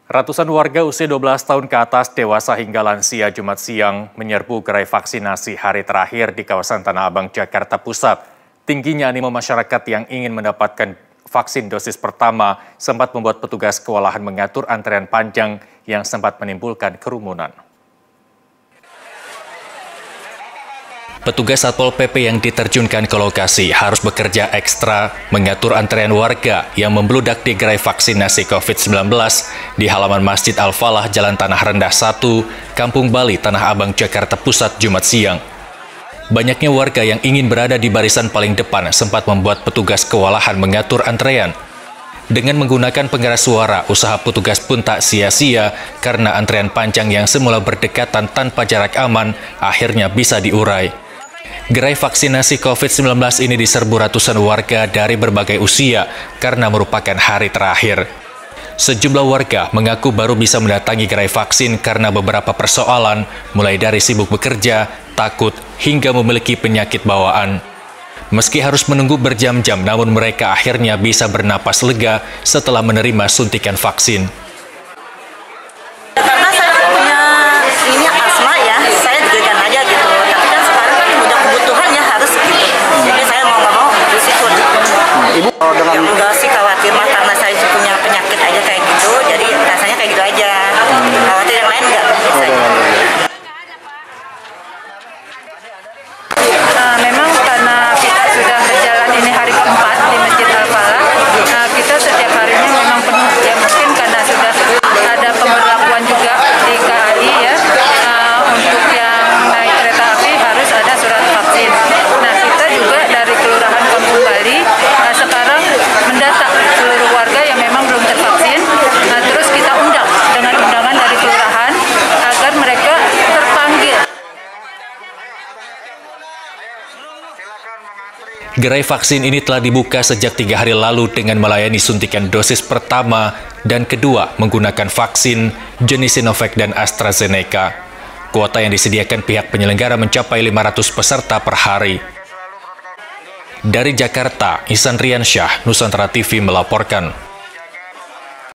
Ratusan warga usia 12 tahun ke atas, dewasa hingga lansia Jumat siang menyerbu gerai vaksinasi hari terakhir di kawasan Tanah Abang, Jakarta Pusat. Tingginya animo masyarakat yang ingin mendapatkan vaksin dosis pertama sempat membuat petugas kewalahan mengatur antrean panjang yang sempat menimbulkan kerumunan. Petugas Satpol PP yang diterjunkan ke lokasi harus bekerja ekstra mengatur antrean warga yang membludak di gerai vaksinasi COVID-19 di halaman Masjid Al-Falah, Jalan Tanah Rendah 1, Kampung Bali, Tanah Abang, Jakarta Pusat, Jumat siang. Banyaknya warga yang ingin berada di barisan paling depan sempat membuat petugas kewalahan mengatur antrean. Dengan menggunakan pengeras suara, usaha petugas pun tak sia-sia karena antrean panjang yang semula berdekatan tanpa jarak aman akhirnya bisa diurai. Gerai vaksinasi COVID-19 ini diserbu ratusan warga dari berbagai usia karena merupakan hari terakhir. Sejumlah warga mengaku baru bisa mendatangi gerai vaksin karena beberapa persoalan, mulai dari sibuk bekerja, takut, hingga memiliki penyakit bawaan. Meski harus menunggu berjam-jam, namun mereka akhirnya bisa bernapas lega setelah menerima suntikan vaksin. Karena saya punya ini asma ya, saya diberikan aja gitu. Tapi kan sekarang kan udah kebutuhan ya harus gitu. Jadi saya mau nggak mau ikut. Ibu dengan enggak sih khawatir mah karena saya punya penyakit aja kayak gitu. Jadi rasanya kayak gitu aja. Khawatir yang lain enggak biasanya. Memang karena kita sudah berjalan ini hari keempat di Masjid Al-Falah, kita setiap harinya memang penuh ya, mungkin karena sudah ada pemberlakuan juga di KAI ya, untuk yang naik kereta api harus ada surat vaksin. Nah, kita juga dari Kelurahan Kampung Bali sekarang mendata seluruh warga yang memang belum tervaksin, terus kita undang dengan undangan dari kelurahan agar mereka terpanggil. Gerai vaksin ini telah dibuka sejak 3 hari lalu dengan melayani suntikan dosis pertama dan kedua menggunakan vaksin jenis Sinovac dan AstraZeneca. Kuota yang disediakan pihak penyelenggara mencapai 500 peserta per hari. Dari Jakarta, Ihsan Riansyah, Nusantara TV melaporkan.